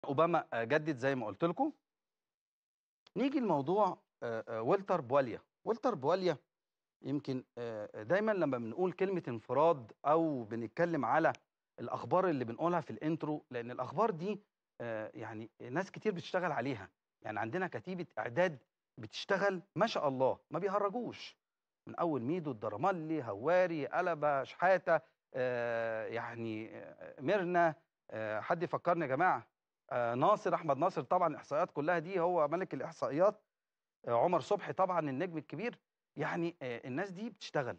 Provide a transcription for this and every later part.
اوباما جدد زي ما قلت لكم. نيجي لموضوع والتر بواليا. والتر بواليا يمكن دايما لما بنقول كلمة انفراد أو بنتكلم على الأخبار اللي بنقولها في الانترو، لأن الأخبار دي يعني ناس كتير بتشتغل عليها. يعني عندنا كتيبة إعداد بتشتغل ما شاء الله، ما بيهرجوش، من أول ميدو الدرملي هواري قلبة شحاتة، يعني ميرنا، حد يفكرني يا جماعة، ناصر أحمد ناصر، طبعا الإحصائيات كلها دي هو ملك الإحصائيات، عمر صبحي طبعا النجم الكبير. يعني الناس دي بتشتغل.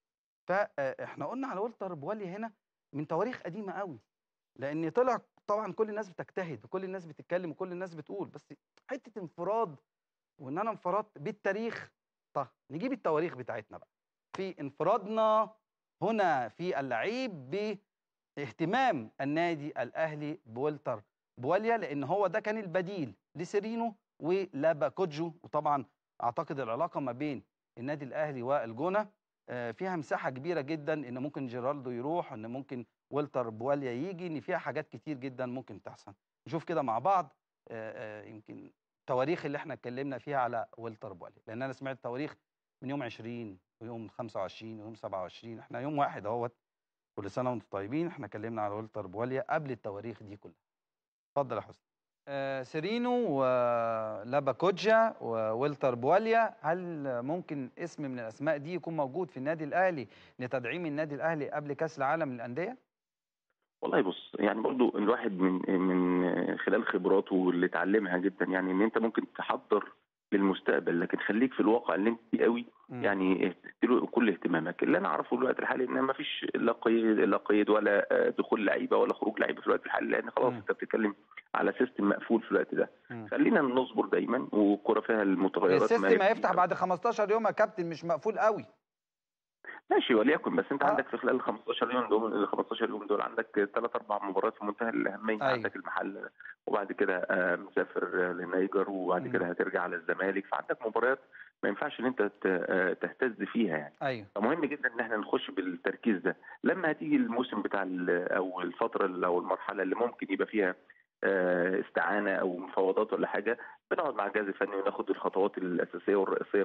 فاحنا قلنا على والتر بوالي هنا من تواريخ قديمه قوي، لان طلع طبعا كل الناس بتجتهد وكل الناس بتتكلم وكل الناس بتقول، بس حته انفراد وان انا انفردت بالتاريخ. طب نجيب التواريخ بتاعتنا بقى في انفرادنا هنا في اللعيب باهتمام النادي الاهلي بولتر بواليا، لان هو ده كان البديل لسيرينو ولاباكوجو. وطبعا اعتقد العلاقه ما بين النادي الاهلي والجونه فيها مساحه كبيره جدا، ان ممكن جيرالدو يروح، ان ممكن والتر بواليا يجي، ان فيها حاجات كتير جدا ممكن تحصل. نشوف كده مع بعض يمكن التواريخ اللي احنا اتكلمنا فيها على والتر بواليا، لان انا سمعت تواريخ من يوم 20 ويوم 25 ويوم 27، احنا يوم واحد اهوت. كل سنه وانتم طيبين. احنا اتكلمنا على والتر بواليا قبل التواريخ دي كلها. اتفضل يا حسني. سيرينو ولاباكوجا وويلتر بواليا، هل ممكن اسم من الاسماء دي يكون موجود في النادي الاهلي لتدعيم النادي الاهلي قبل كاس العالم للانديه؟ والله بص، يعني برضو الواحد من خلال خبراته اللي اتعلمها جدا، يعني ان انت ممكن تحضر للمستقبل لكن خليك في الواقع اللي انت فيه قوي. يعني اديله كل اهتمامك. اللي انا اعرفه الوقت الحالي ان ما فيش لا قيد ولا دخول لعيبه ولا خروج لعيبه في الوقت الحالي، لان خلاص انت بتتكلم على سيستم مقفول في الوقت ده. خلينا نصبر دايما، والكوره فيها المتغيرات ما السيستم يكفي. هيفتح بعد 15 يوم يا كابتن، مش مقفول قوي. ماشي وليكن، بس انت اه عندك في خلال ال 15 يوم دول، عندك 3 4 مباريات في منتهى الاهميه. ايوه. عندك المحل، وبعد كده مسافر للنيجر، وبعد كده هترجع على الزمالك، فعندك مباريات ما ينفعش ان انت تهتز فيها يعني. ايوه. فمهم جدا ان احنا نخش بالتركيز ده. لما هتيجي الموسم بتاع او الفتره او المرحله اللي ممكن يبقى فيها استعانه او مفاوضات ولا حاجه، بنقعد مع الجهاز الفني وناخد الخطوات الاساسيه والرئيسيه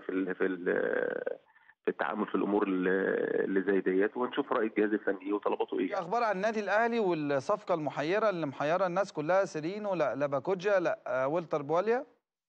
في التعامل في الامور اللي زي ديت، ونشوف راي الجهاز الفني وطلباته ايه في يعني. اخبار عن النادي الاهلي والصفقه المحيره اللي محيره الناس كلها، سيرينو لا لاباكوجا لا ويلتر بواليا.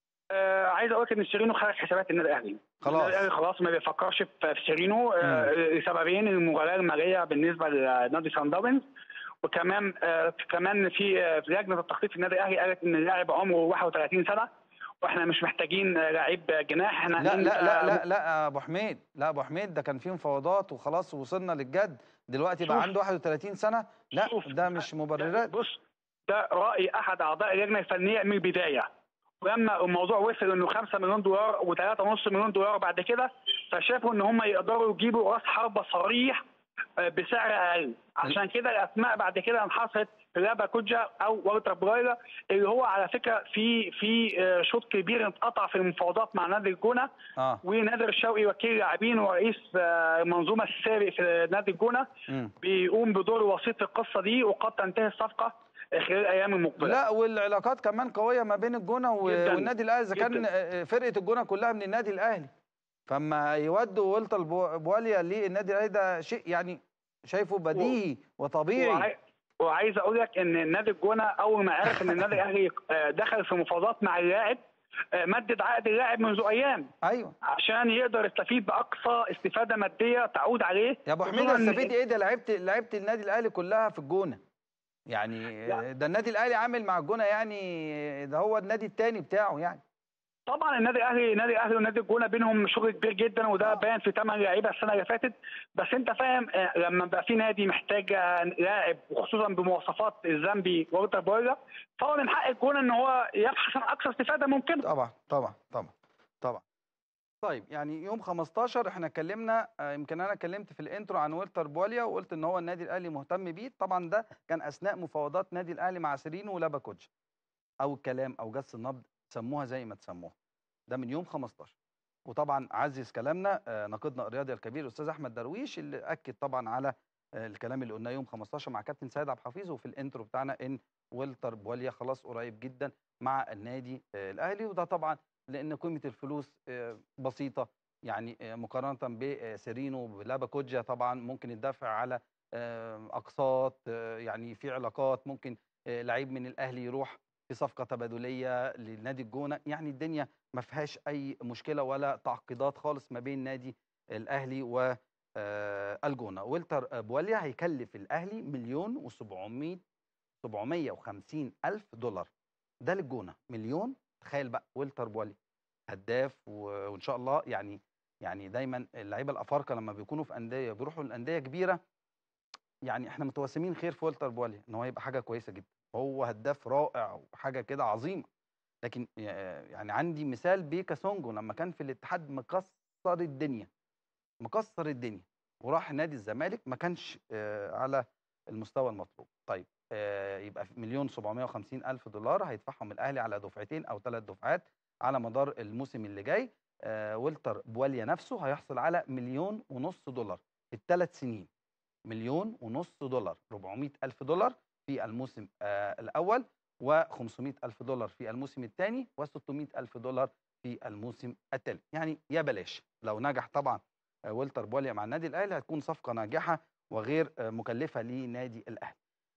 عايز اقول لك ان شيرينو خارج حسابات النادي الاهلي. النادي الاهلي خلاص. خلاص ما بيفكرش في شيرينو لسببين: المغالاه الماليه بالنسبه لنادي سان داونز، وكمان كمان في لجنه التخطيط في النادي الاهلي قالت ان اللاعب عمره 31 سنه، واحنا مش محتاجين لعيب جناح. احنا لا لا لا لا لا يا ابو حميد، لا يا ابو حميد، ده كان فيه مفاوضات وخلاص وصلنا للجد. دلوقتي بقى عنده 31 سنه. لا ده مش مبررات. بص، ده راي احد اعضاء اللجنه الفنيه من البدايه، ولما الموضوع وصل انه 5 مليون دولار و3.5 مليون دولار بعد كده، فشافوا ان هم يقدروا يجيبوا راس حربه صريح بسعر اقل. عشان كده الاسماء بعد كده انحصرت في لاباكوجا او والتر بواليا، اللي هو على فكره في شوط كبير اتقطع في المفاوضات مع نادي الجونه. ونادر الشوقي وكيل لاعبين ورئيس المنظومه السابق في نادي الجونه بيقوم بدور وسيط في القصه دي، وقد تنتهي الصفقه خلال الايام المقبله. لا والعلاقات كمان قويه ما بين الجونه والنادي الاهلي، اذا كان فرقه الجونه كلها من النادي الاهلي، فاما يودوا والتر بواليا للنادي الاهلي ده شيء يعني شايفه بديهي وطبيعي. وعايز اقول لك ان نادي الجونه اول ما عرف ان النادي الاهلي دخل في مفاوضات مع اللاعب، مدد عقد اللاعب منذ ايام. ايوه، عشان يقدر يستفيد باقصى استفاده ماديه تعود عليه. يا ابو حميد استفيد ايه؟ ده لعيبه النادي الاهلي كلها في الجونه يعني. ده النادي الاهلي عامل مع الجونه يعني، ده هو النادي الثاني بتاعه يعني. طبعا النادي الاهلي ونادي الجونه بينهم شغل كبير جدا، وده باين في 8 لعيبه السنه اللي فاتت. بس انت فاهم لما بقى في نادي محتاج لاعب وخصوصا بمواصفات الزامبي والتر بواليا، فهو من حق الجونه ان هو يبحث عن اقصى استفاده ممكنه. طبعا طبعا طبعا طبعا. طيب يعني يوم 15 احنا اتكلمنا، يمكن انا اتكلمت في الانترو عن والتر بواليا وقلت ان هو النادي الاهلي مهتم بيه. طبعا ده كان اثناء مفاوضات نادي الاهلي مع سيرينو ولاباكوجا، او الكلام او جس النبض، سموها زي ما تسموها. ده من يوم 15. وطبعا عزز كلامنا ناقدنا الرياضي الكبير الاستاذ احمد درويش اللي اكد طبعا على الكلام اللي قلناه يوم 15 مع كابتن سيد عبد الحفيظ وفي الانترو بتاعنا ان والتر بواليا خلاص قريب جدا مع النادي الاهلي، وده طبعا لان قيمه الفلوس بسيطه، يعني مقارنه بسيرينو بلابا كوجيا طبعا ممكن يدفع على اقساط، يعني في علاقات ممكن لعيب من الاهلي يروح في صفقه تبادليه لنادي الجونه، يعني الدنيا ما فيهاش اي مشكله ولا تعقيدات خالص ما بين نادي الاهلي و الجونه. والتر بواليا هيكلف الاهلي 1,750,000 دولار، ده للجونه مليون. تخيل بقى والتر بواليا هداف وان شاء الله يعني دايما اللعيبه الافارقه لما بيكونوا في انديه بيروحوا لانديه كبيره، يعني احنا متوسمين خير في والتر بواليا ان هو يبقى حاجه كويسه جدا، هو هداف رائع وحاجه كده عظيمه. لكن يعني عندي مثال بيكا سونجو لما كان في الاتحاد مكسر الدنيا، مكسر الدنيا، وراح نادي الزمالك ما كانش على المستوى المطلوب. طيب يبقى 1,750,000 دولار هيدفعهم الاهلي على دفعتين او 3 دفعات على مدار الموسم اللي جاي. والتر بواليا نفسه هيحصل على 1,500,000 دولار في ال3 سنين، 1,500,000 دولار، 400,000 دولار في الموسم الأول، و500,000 دولار في الموسم الثاني، و600,000 دولار في الموسم الثالث. يعني يا بلاش، لو نجح طبعا والتر بواليا مع النادي الأهلي هتكون صفقة ناجحة وغير مكلفة لنادي الأهلي.